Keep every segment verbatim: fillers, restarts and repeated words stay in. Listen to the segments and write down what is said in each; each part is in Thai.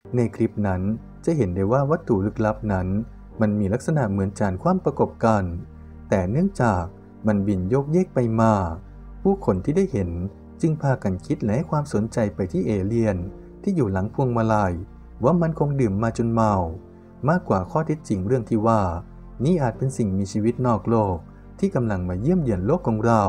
ในคลิปนั้นจะเห็นได้ว่าวัตถุลึกลับนั้นมันมีลักษณะเหมือนจานคว่ำประกบกันแต่เนื่องจากมันบินโยกเยกไปมาผู้คนที่ได้เห็นจึงพากันคิดและให้ความสนใจไปที่เอเลี่ยนที่อยู่หลังพวงมาลัยว่ามันคงดื่มมาจนเมามากกว่าข้อเท็จจริงเรื่องที่ว่านี่อาจเป็นสิ่งมีชีวิตนอกโลกที่กำลังมาเยี่ยมเยียนโลกของเรา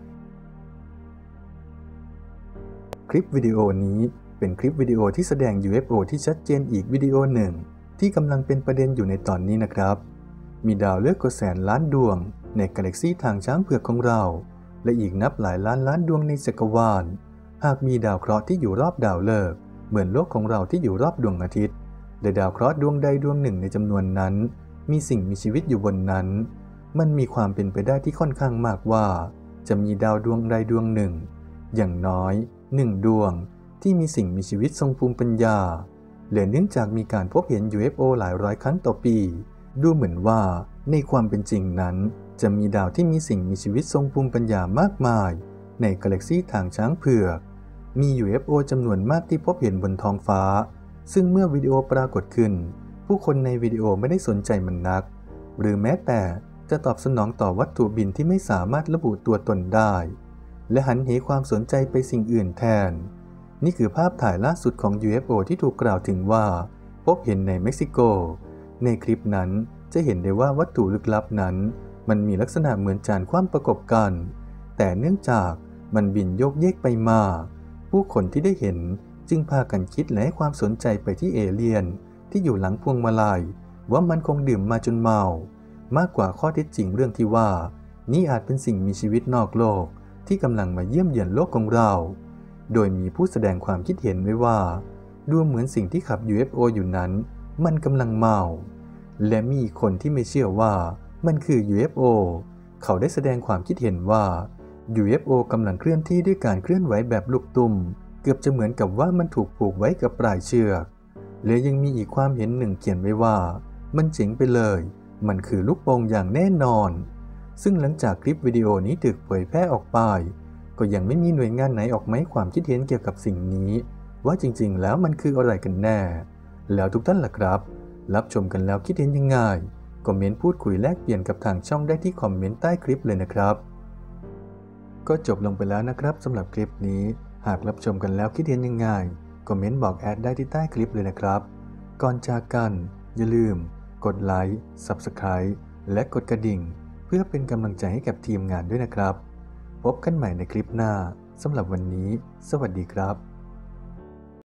คลิปวิดีโอนี้เป็นคลิปวิดีโอที่แสดง ยู เอฟ โอ ที่ชัดเจนอีกวิดีโอหนึ่งที่กำลังเป็นประเด็นอยู่ในตอนนี้นะครับมีดาวฤกษ์กว่าแสนล้านดวงในกาแล็กซี่ทางช้างเผือกของเราและอีกนับหลายล้านล้านดวงในจักรวาลหากมีดาวเคราะห์ที่อยู่รอบดาวฤกษ์เหมือนโลกของเราที่อยู่รอบดวงอาทิตย์และดาวเคราะห์ดวงใดดวงหนึ่งในจำนวนนั้นมีสิ่งมีชีวิตอยู่บนนั้นมันมีความเป็นไปได้ที่ค่อนข้างมากว่าจะมีดาวดวงใดดวงหนึ่งอย่างน้อยหนึ่งดวงที่มีสิ่งมีชีวิตทรงภูมิปัญญาและเนื่องจากมีการพบเห็น ยู เอฟ โอ หลายร้อยครั้งต่อปีดูเหมือนว่าในความเป็นจริงนั้นจะมีดาวที่มีสิ่งมีชีวิตทรงภูมิปัญญามากมายในกาแล็กซี่ทางช้างเผือกมี ยู เอฟ โอ จำนวนมากที่พบเห็นบนท้องฟ้าซึ่งเมื่อวิดีโอปรากฏขึ้นผู้คนในวิดีโอไม่ได้สนใจมันนักหรือแม้แต่จะตอบสนองต่อวัตถุบินที่ไม่สามารถระบุตัวตนได้และหันเหความสนใจไปสิ่งอื่นแทนนี่คือภาพถ่ายล่าสุดของ ยู เอฟ โอ ที่ถูกกล่าวถึงว่าพบเห็นในเม็กซิโกในคลิปนั้นจะเห็นได้ว่าวัตถุลึกลับนั้นมันมีลักษณะเหมือนจานคว่ำประกบกันแต่เนื่องจากมันบินโยกเยกไปมาผู้คนที่ได้เห็นจึงพากันคิดและให้ความสนใจไปที่เอเลี่ยนที่อยู่หลังพวงมาลัยว่ามันคงดื่มมาจนเมามากกว่าข้อเท็จจริงเรื่องที่ว่านี่อาจเป็นสิ่งมีชีวิตนอกโลกที่กำลังมาเยี่ยมเยียนโลกของเราโดยมีผู้แสดงความคิดเห็นไว้ว่าดูเหมือนสิ่งที่ขับ ยู เอฟ โอ อยู่นั้นมันกำลังเมาและมีคนที่ไม่เชื่อว่ามันคือ ยู เอฟ โอ เขาได้แสดงความคิดเห็นว่า ยู เอฟ โอ กำลังเคลื่อนที่ด้วยการเคลื่อนไหวแบบลูกตุ้มเกือบจะเหมือนกับว่ามันถูกผูกไว้กับปลายเชือกและยังมีอีกความเห็นหนึ่งเขียนไว้ว่ามันเจ๋งไปเลยมันคือลูกโป่งอย่างแน่นอนซึ่งหลังจากคลิปวิดีโอนี้ถูกเผยแพร่ออกไปก็ยังไม่มีหน่วยงานไหนออกมาให้ความคิดเห็นเกี่ยวกับสิ่งนี้ว่าจริงๆแล้วมันคืออะไรกันแน่แล้วทุกท่านล่ะครับรับชมกันแล้วคิดเห็นยังไงคอมเมนต์พูดคุยแลกเปลี่ยนกับทางช่องได้ที่คอมเมนต์ใต้คลิปเลยนะครับก็จบลงไปแล้วนะครับสำหรับคลิปนี้หากรับชมกันแล้วคิดเห็นยังไงคอมเมนต์บอกแอดได้ที่ใต้คลิปเลยนะครับก่อนจากกันอย่าลืมกดไลค์ ซับสไครบ์ และกดกระดิ่งเพื่อเป็นกำลังใจให้กับทีมงานด้วยนะครับพบกันใหม่ในคลิปหน้าสำหรับวันนี้สวัสดีครับ